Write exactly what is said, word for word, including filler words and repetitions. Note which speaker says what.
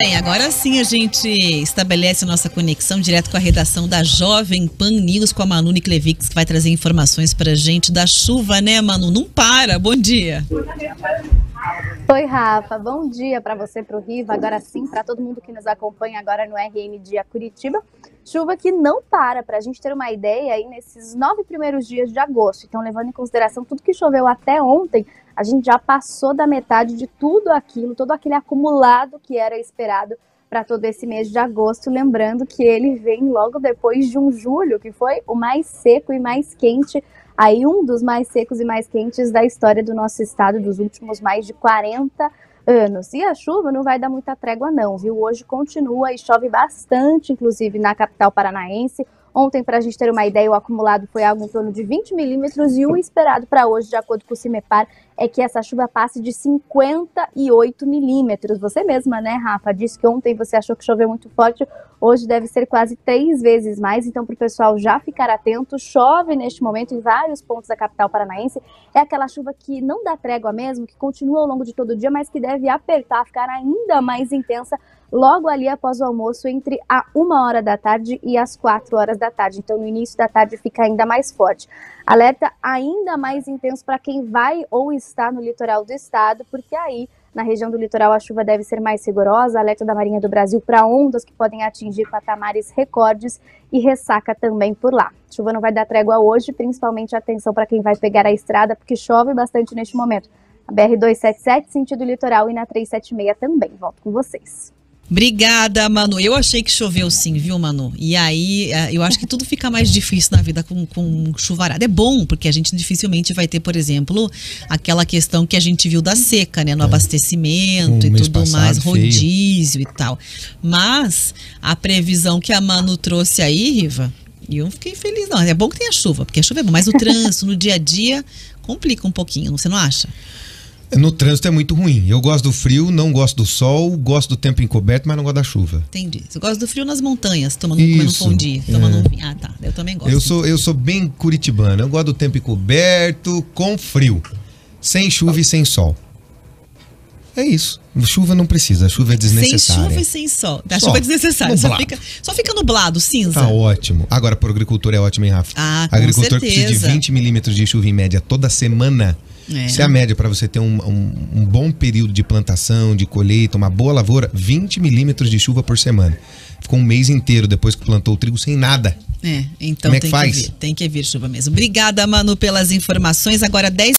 Speaker 1: Bem, agora sim a gente estabelece a nossa conexão direto com a redação da Jovem Pan News com a Manu Niklevics, que vai trazer informações pra gente da chuva, né, Manu? Não para, bom dia.
Speaker 2: Oi, Rafa, bom dia para você, para o Riva, agora sim, para todo mundo que nos acompanha agora no R N Dia Curitiba. Chuva que não para, para a gente ter uma ideia aí nesses nove primeiros dias de agosto. Então, levando em consideração tudo que choveu até ontem, a gente já passou da metade de tudo aquilo, todo aquele acumulado que era esperado para todo esse mês de agosto. Lembrando que ele vem logo depois de um julho, que foi o mais seco e mais quente, aí um dos mais secos e mais quentes da história do nosso estado dos últimos mais de quarenta anos. E a chuva não vai dar muita trégua não, viu? Hoje continua e chove bastante, inclusive na capital paranaense. Ontem, para a gente ter uma ideia, o acumulado foi algo em torno de vinte milímetros e o esperado para hoje, de acordo com o CIMEPAR, é que essa chuva passe de cinquenta e oito milímetros. Você mesma, né, Rafa, disse que ontem você achou que choveu muito forte, hoje deve ser quase três vezes mais, então para o pessoal já ficar atento, chove neste momento em vários pontos da capital paranaense. É aquela chuva que não dá trégua mesmo, que continua ao longo de todo o dia, mas que deve apertar, ficar ainda mais intensa logo ali após o almoço, entre a uma hora da tarde e as quatro horas da tarde. Então, no início da tarde fica ainda mais forte. Alerta ainda mais intenso para quem vai ou está no litoral do estado, porque aí, na região do litoral, a chuva deve ser mais rigorosa. Alerta da Marinha do Brasil para ondas que podem atingir patamares recordes e ressaca também por lá. A chuva não vai dar trégua hoje, principalmente atenção para quem vai pegar a estrada, porque chove bastante neste momento. A B R duzentos e setenta e sete, sentido litoral, e na trezentos e setenta e seis também. Volto com vocês.
Speaker 1: Obrigada, Manu. Eu achei que choveu sim, viu, Manu? E aí, eu acho que tudo fica mais difícil na vida com, com chuvarada. É bom, porque a gente dificilmente vai ter, por exemplo, aquela questão que a gente viu da seca, né? No é. abastecimento um e tudo passado, mais, rodízio feio. E tal. Mas a previsão que a Manu trouxe aí, Riva, eu não fiquei feliz, não. É bom que tenha chuva, porque a chuva é bom, mas o trânsito no dia a dia complica um pouquinho, você não acha?
Speaker 3: No trânsito é muito ruim. Eu gosto do frio, não gosto do sol, gosto do tempo encoberto, mas não gosto da chuva.
Speaker 1: Entendi. Você gosta do frio nas montanhas, tomando, comendo um fondue, tomando é. um vinho. Ah, tá. Eu também gosto.
Speaker 3: Eu sou, eu sou bem curitibano. Eu gosto do tempo encoberto com frio. Sem chuva e sem sol. É isso. Chuva não precisa, a chuva é desnecessária.
Speaker 1: Sem chuva e sem sol. A chuva é desnecessária. Só fica, só fica nublado, cinza.
Speaker 3: Tá ótimo. Agora, para o agricultor é ótimo, hein, Rafa?
Speaker 1: Ah, com
Speaker 3: agricultor
Speaker 1: certeza.
Speaker 3: Precisa de vinte milímetros de chuva em média toda semana. É. Se a média para você ter um, um, um bom período de plantação, de colheita, uma boa lavoura, vinte milímetros de chuva por semana. Ficou um mês inteiro depois que plantou o trigo sem nada.
Speaker 1: É, então
Speaker 3: Como é
Speaker 1: tem
Speaker 3: que faz?
Speaker 1: que vir, tem que vir chuva mesmo. Obrigada, Manu, pelas informações. Agora dez